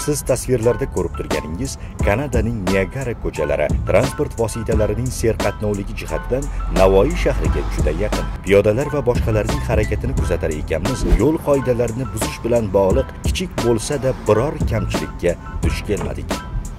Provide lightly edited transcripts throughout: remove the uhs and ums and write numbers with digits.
Siz tasvirlarda ko'rib turganingiz Kanadaning Niagara ko'chalari transport vositalarining serqatnovligi jihatidan Navoiy shahriga juda yaqin. Piyodalar va boshqalarning harakatini kuzatar ekanmiz. Yo'l qoidalarini buzish bilan bog'liq kichik bo'lsa-da biror kamchilikka duch kelmadik.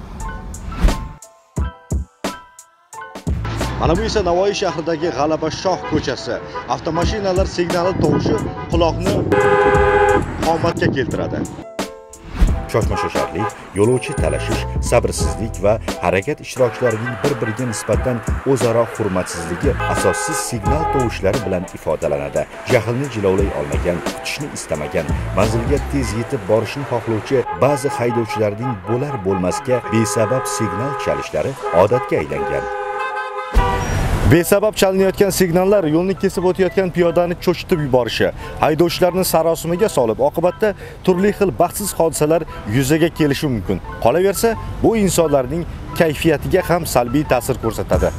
Mana bu esa Navoiy shahridagi G'alaba Shoh ko'chasi. Avtomashinalar signali tovushi quloqni qomatga keltiradi. Shoshma-shosharlik, yo'lovchi talashish, sabrsizlik va harakat ishtirokchilarining bir-biriga nisbatan o'zaro hurmatsizligi asossiz signal tovushlari bilan ifodalanadi. Jahlni jilovlay olmagan, kutishni istamagan, manzilga tez yetib borishni xohlovchi ba'zi haydovchilarning bo'lar-bo'lmasga besabab signal chalishlari odatga aylangan. Besabab chalinayotgan signallar yo'lni kesib o'tayotgan piyodani cho'chitib yuborishi, haydovchilarni sarosimaga solib, oqibatda turli xil baxtsiz hodisalar yuzaga kelishi mumkin. Qolaversa, bu insonlarning kayfiyatiga ham salbiy ta'sir ko'rsatadi.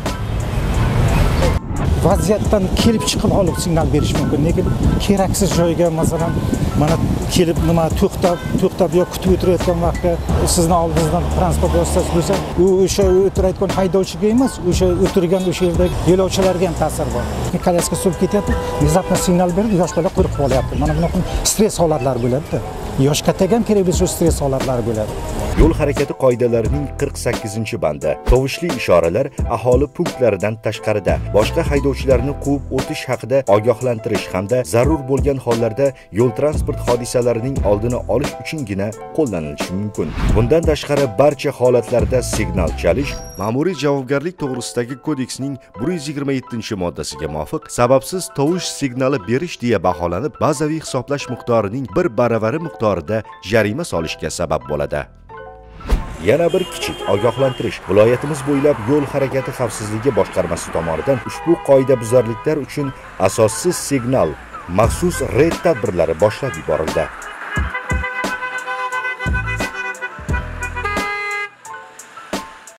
Vaziyatdan kelib chiqib olib signal berish mumkin, lekin keraksiz joyga, masalan, mana kelib nima to'xtab yo kutib o'tirayotgan vaqtda sizni oldingizdan transport vositasi bo'lsa, u o'sha o'tirayotgan haydovchiga emas, o'sha o'tirgan o'sha yerdagi yo'lovchilarga ham ta'sir bor. Kolyaska surib ketyapti, внезапно signal berib, yosh bola qo'rqib qolyapti. Mana bunaqa stress holatlari bo'ladi-da. Yosh kattaga ham kerak bo'lsa stress holatlari bo'ladi. Yo'l harakati qoidalarining 48-bandi. Tovushli ishoralar aholi punktlaridan tashqarida boshqa haydovchilarni quvib o'tish haqida ogohlantirish hamda zarur bo'lgan hollarda yo'l transport hodisalarining oldini olish uchungina qo'llanilishi mumkin. Bundan tashqari barcha holatlarda signal chalish Ma'muriy javobgarlik to'g'risidagi kodeksning 127-moddasiga muvofiq sababsiz tovush signali berish deya baholanib, bazaviy hisoblash miqdorining 1 baravari miqdorida jarima solishga sabab bo'ladi. Yana bir kichik ogohlantirish. Viloyatimiz bo'ylab yo'l harakati xavfsizligi boshqarmasi tomonidan ushbu qoidabuzarliklar uchun asossiz signal, maxsus reyd tadbirlari boshlab yuborildi.